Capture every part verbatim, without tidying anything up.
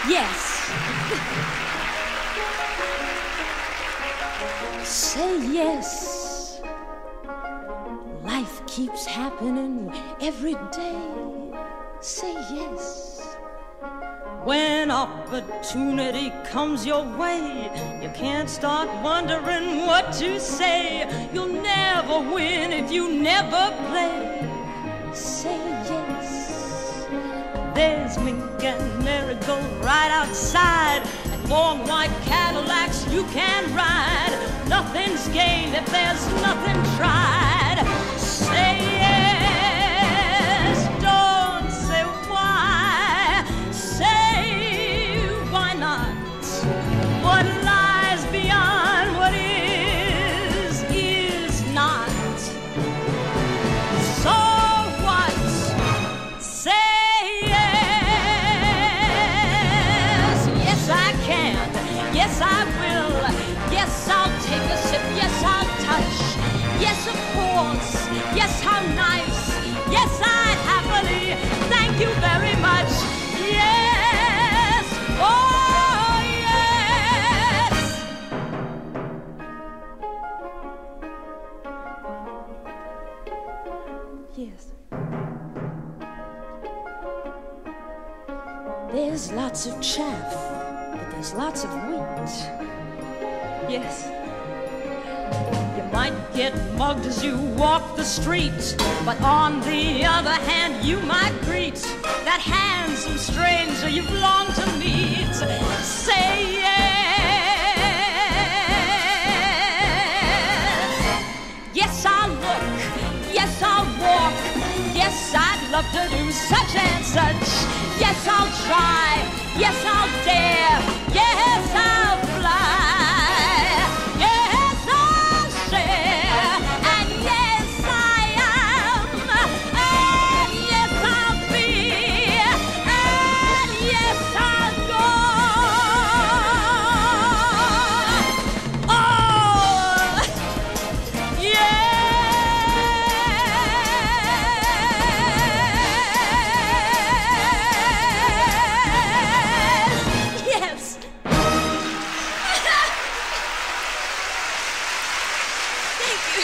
Yes. Say yes. Life keeps happening every day. Say yes. When opportunity comes your way, you can't start wondering what to say. You'll never win if you never play. Say yes. There's mink and marigold right outside, and long white Cadillacs you can ride. Nothing's gained if there's nothing tried. Say yes, don't say why. Say why not. What lies beyond what is, is not. So what? Say yes. Yes, I can. Yes, I will. Yes, I'll take a sip. Yes, I'll touch. Yes, of course. Yes, how nice. Yes, I'd happily. Thank you very much. Yes. Oh, yes. Yes. There's lots of chaff, but there's lots of wheat. Yes. You might get mugged as you walk the street, but on the other hand, you might greet that handsome stranger you've longed to meet. Say yes. Yes, I'll look. Yes, I'll walk. Yes, I'd love to do such and such. Yes, I'll try. Yes, I'll dare. Yes, I'll fly. Yes, I'll share. And yes, I am. And yes, I'll be. And yes, I'll go. Oh, yes. Yes. Thank you.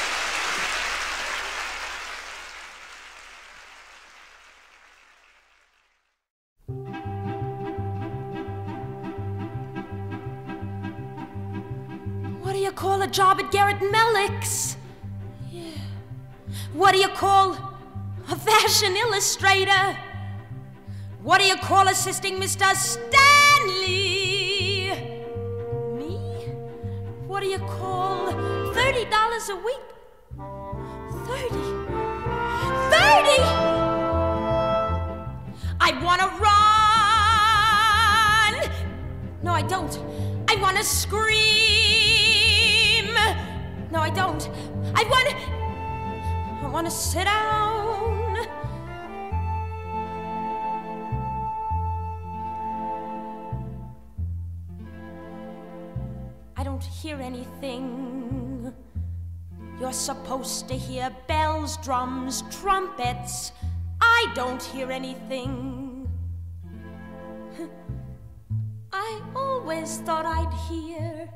What do you call a job at Garrett Mellick's? Yeah. What do you call a fashion illustrator? What do you call assisting Mister Stanley? Me? What do you call thirty dollars a week? Thirty? Thirty? I want to run. No, I don't. I want to scream. No, I don't. I want to... I want to sit down. I don't hear anything. You're supposed to hear bells, drums, trumpets. I don't hear anything. I always thought I'd hear.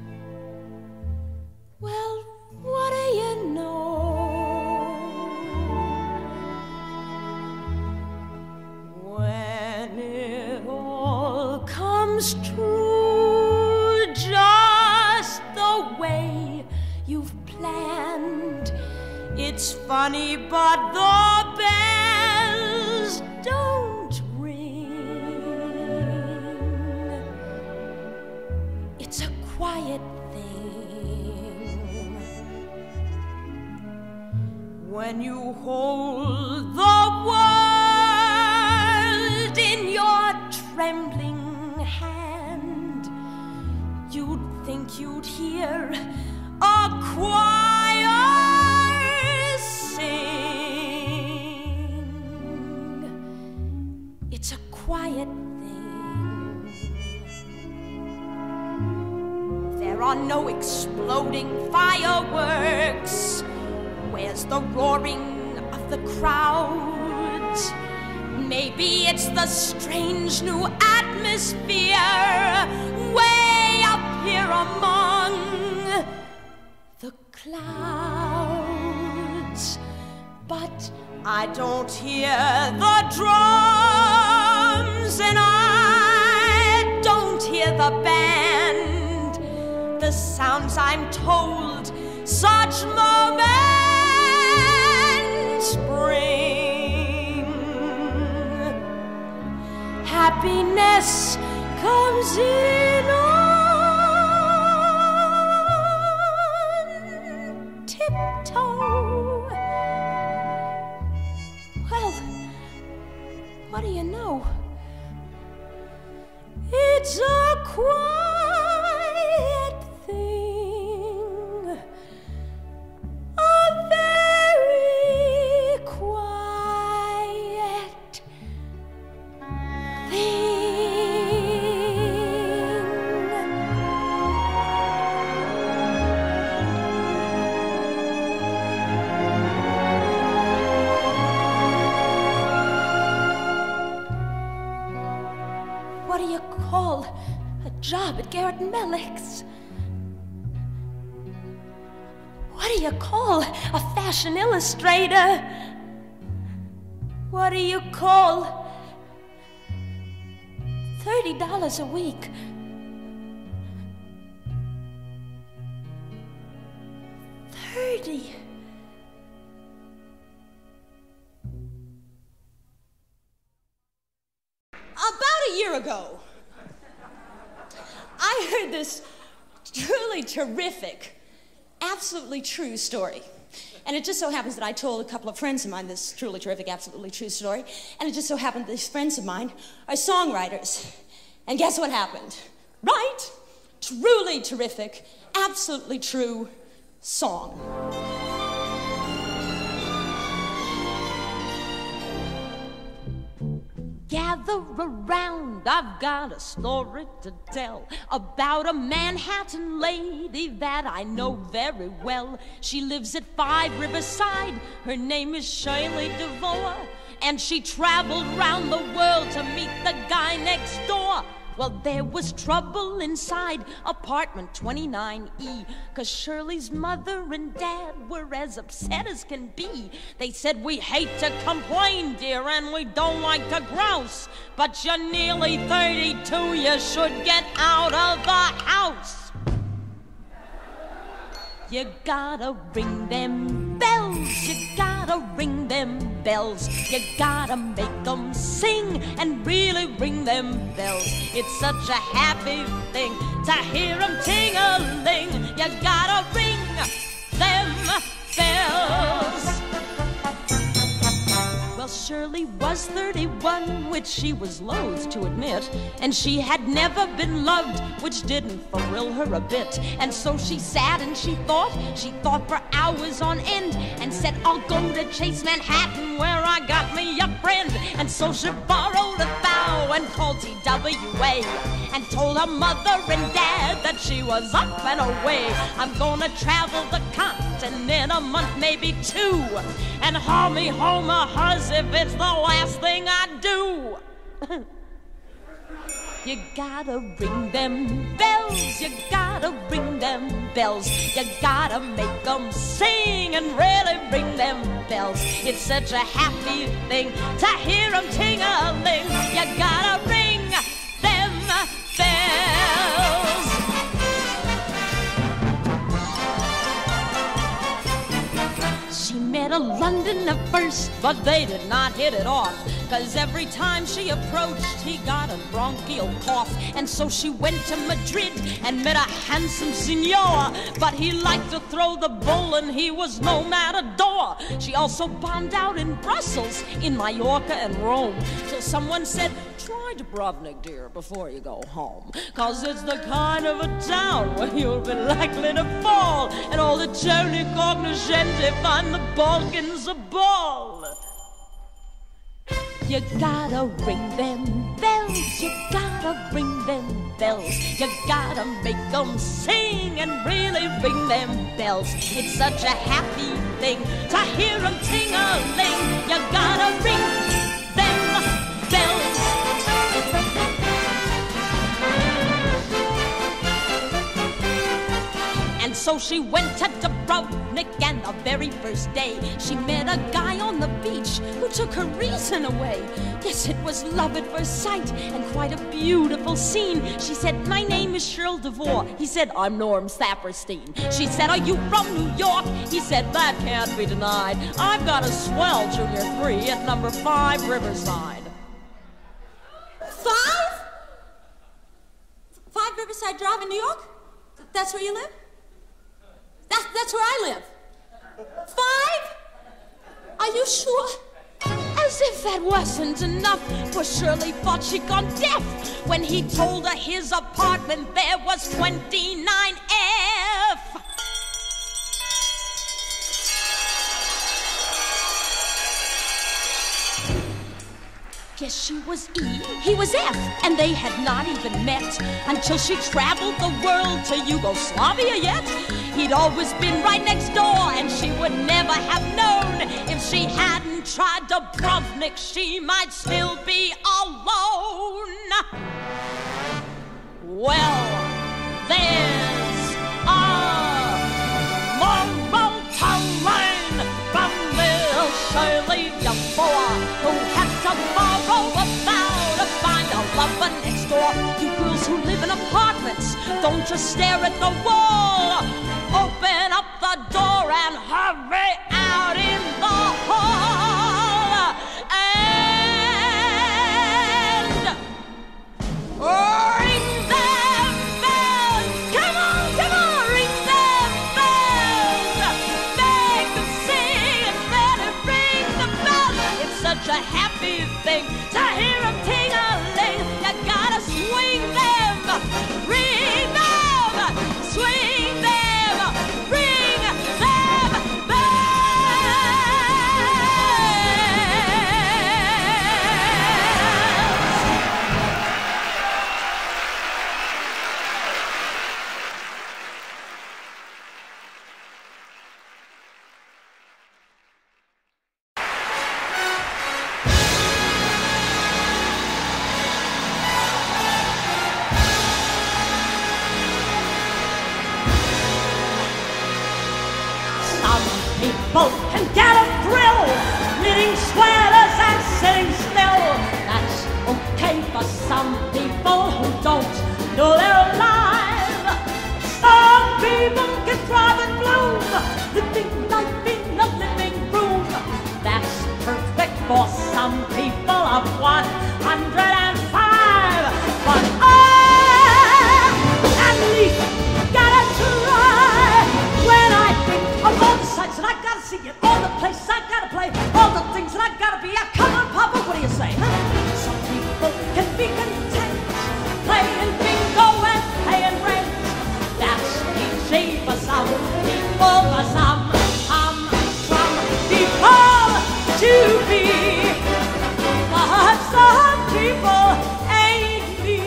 Well, what do you know? When it all comes true, just the way you've planned, it's funny, but the bells don't ring. It's a quiet thing when you hold the world in your trembling hand. You'd think you'd hear a choir sing. It's a quiet thing. There are no exploding fireworks. Where's the roaring of the crowds? Maybe It's the strange new atmosphere way up here among the clouds. But I don't hear the drums, and I don't hear the band. The sounds, I'm told, such moments bring. Happiness comes in on tiptoe. Well, what do you know? It's a quiet thing, a very quiet thing. What do you call a job at Garrett Mellick's? What do you call a fashion illustrator? What do you call thirty dollars a week? Thirty. About a year ago, I heard this truly terrific, absolutely true story. And it just so happens that I told a couple of friends of mine this truly terrific, absolutely true story. And it just so happened that these friends of mine are songwriters. And guess what happened? Right? Truly terrific, absolutely true song. Gather around, I've got a story to tell about a Manhattan lady that I know very well. She lives at Five Riverside, her name is Shirley DeVore, and she traveled round the world to meet the guy next door. Well, there was trouble inside apartment twenty-nine E, 'cause Shirley's mother and dad were as upset as can be. They said, we hate to complain, dear, and we don't like to grouse, but you're nearly thirty-two, you should get out of the house. You gotta ring them bells, you gotta ring them bells, you gotta make them sing and really ring them bells. It's such a happy thing to hear them ting-a-ling. You gotta ring them bells. Well, Shirley was thirty-one, which she was loath to admit, and she had never been loved, which didn't thrill her a bit. And so she sat and she thought, she thought for hours on end, and said, I'll go to Chase Manhattan where I got me a friend. And so she borrowed a thou and called T W A and told her mother and dad that she was up and away. I'm gonna travel the continent in a month, maybe two, and haul me home a hus if it's the last thing I do. You gotta ring them bells, you gotta ring them bells, you gotta make them sing and really ring them bells. It's such a happy thing to hear them ting-a-ling. You gotta ring them bells. She met a Londoner first, but they did not hit it off, 'cause every time she approached, he got a bronchial cough. And so she went to Madrid and met a handsome signor, but he liked to throw the bull and he was no matador. She also bombed out in Brussels, in Mallorca and Rome, till someone said, try Dubrovnik, dear, before you go home, 'cause it's the kind of a town where you'll be likely to fall, and all the Tony cognoscenti find the Balkans a ball. You gotta ring them bells, you gotta ring them bells, you gotta make them sing and really ring them bells. It's such a happy thing to hear them ting-a-ling. You gotta ring them bells. So she went to Dubrovnik, and the very first day she met a guy on the beach who took her reason away. Yes, it was love at first sight and quite a beautiful scene. She said, my name is Cheryl DeVore. He said, I'm Norm Saperstein. She said, are you from New York? He said, that can't be denied. I've got a swell junior three at number five Riverside. Five? Five Riverside Drive in New York? That's where you live? That's, that's where I live. Five? Are you sure? As if that wasn't enough, for Shirley thought she'd gone deaf when he told her his apartment there was twenty-nine F. Yes, she was E, he was F, and they had not even met until she traveled the world to Yugoslavia yet. He'd always been right next door, and she would never have known. If she hadn't tried Dubrovnik, she might still be alone. Well, there's a moral to learn from little Shirley DeVore, who had to borrow a vow to find a lover next door. You girls who live in apartments, don't just stare at the wall. Open up the door and hurry out in the hall. And ring them bells. Come on, come on, ring them bells. Make them sing and let it ring the bells. It's such a happy thing to hear them ting-a-ling. You gotta swing them, ring them, swing them. People can get a thrill knitting sweaters and sitting still. That's okay for some people who don't know they're alive. Some people can thrive and bloom, living life in a living room. That's perfect for some people of one hundred and five. But I, at least, gotta try when I think of all the sights that I gotta see it, all the places I gotta play, all the things that I gotta be at. Come on, Papa, what do you say? Huh? Some people can be content playing bingo and paying rent. That's easy for some people, for some, um, some people to be. But some people ain't me.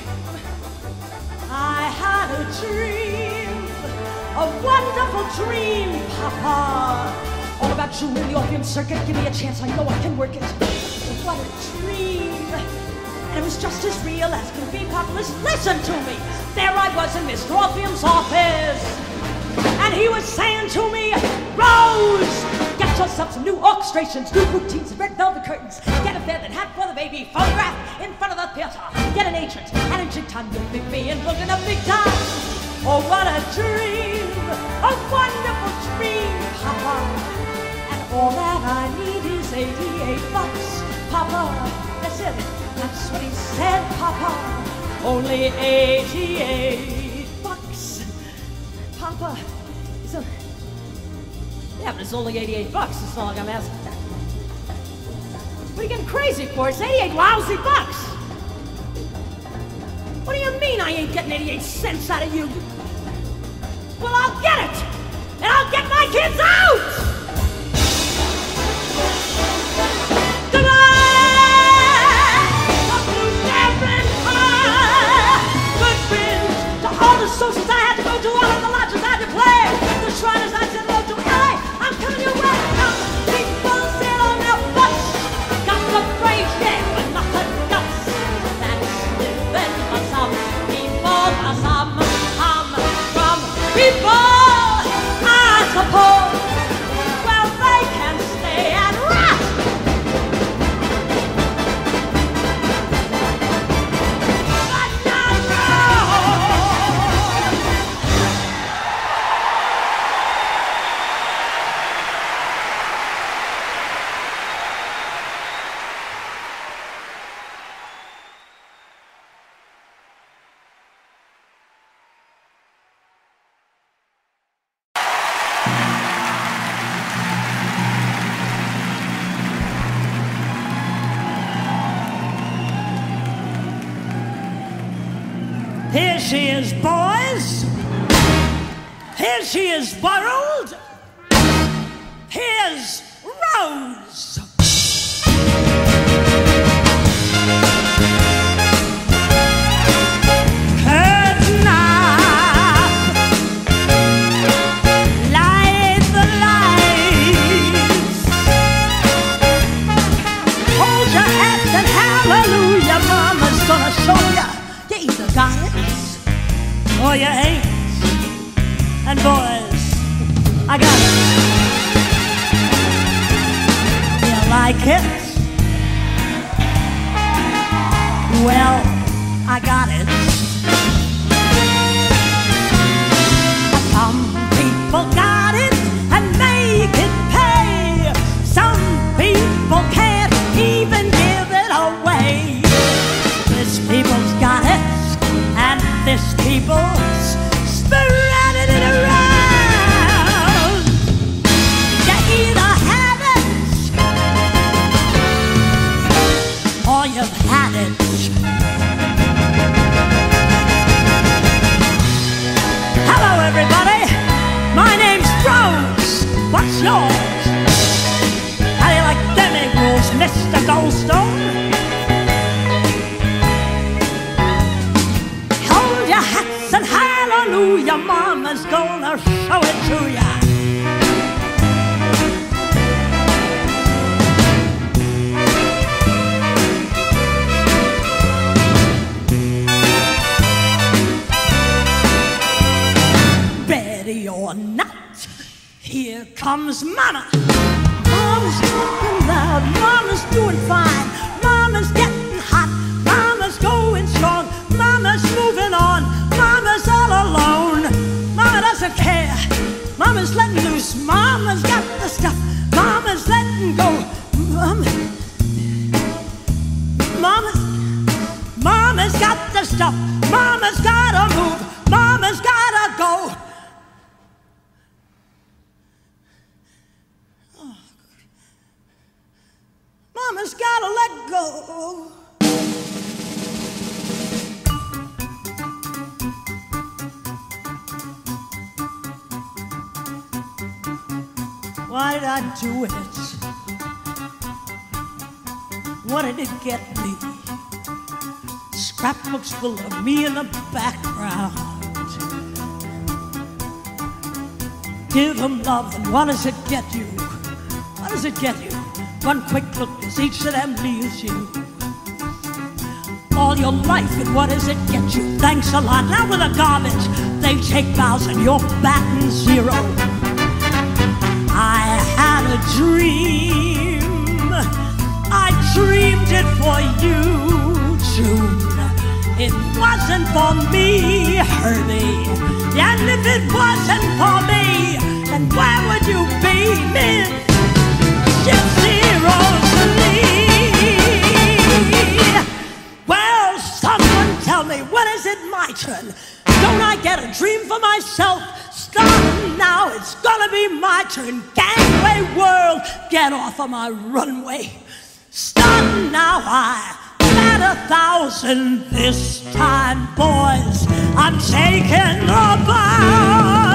I had a dream, a wonderful dream, Papa, all about you in the opium circuit. Give me a chance, I know I can work it. What a dream, and it was just as real as can be, Papa. Listen, listen to me. There I was in Mister Opium's office, and he was saying to me, Rose, get yourself some new orchestrations, new routines, and red velvet curtains. Get a bed and hat for the baby, photograph in front of the theater. Get an agent, and in jig time you'll be being looking up big time. Oh, what a dream, a wonderful dream, Papa. And all that I need is eighty-eight bucks, Papa. That's it, that's what he said, Papa. Only eighty-eight bucks, Papa. So, yeah, but it's only eighty-eight bucks, it's not like I'm asking. What are you getting crazy for? It's eighty-eight lousy bucks. What do you mean I ain't getting eighty-eight cents out of you? Well, I'll get it, and I'll get my kids out! Goodbye! A blue Dublin pie! Goodbye to all the socials I had to go to, all of the lodges I had to play, the Shriners I said hello to. L A, I'm coming your way! Now, people sit on their butts, got the brave, yeah, but not the guts. That's living for some people, for some, um, from people. Here she is, boys. Here she is, world. Here's Rose. Curtain up, light the lights. Hold your heads and hallelujah, mama's gonna show ya. You either got it or you ain't. And boys, I got it. You like it? Well, I got it. Some people got it and make it pay. Some people can't even give it away. This people's got it, and this people's spreading it around. You either have it or you've had it. Hello, everybody. My name's Rose. What's yours? How do you like them equals, Mister Goldstone? Hold your hats and hallelujah, mama's gonna show it to ya. Ready or not, here comes mama. Mama's talking loud, mama's doing fine. Mama's getting hot, mama's going strong. Mama's moving on, mama's all alone. Mama doesn't care, mama's letting loose. Mama's got the stuff, mama's letting go. Mama, mama's, mama's got the stuff. Mama's gotta move, mama's gotta go. Oh, mama's gotta let go. Why did I do it? What did it get me? Scrapbooks full of me in the background. Give them love, and what does it get you? What does it get you? One quick look as each of them leaves you. All your life, and what does it get you? Thanks a lot. Now with the garbage, they take bows and you're batting zero. I had a dream, I dreamed it for you, June. It wasn't for me, Herbie, and if it wasn't for me, then where would you be, Miss Gypsy Rosalie? Well, someone tell me, when is it my turn? Don't I get a dream for myself? Starting now, it's gonna be my turn. Gangway world, get off of my runway. Starting now, I bat a thousand. This time, boys, I'm taking the bow.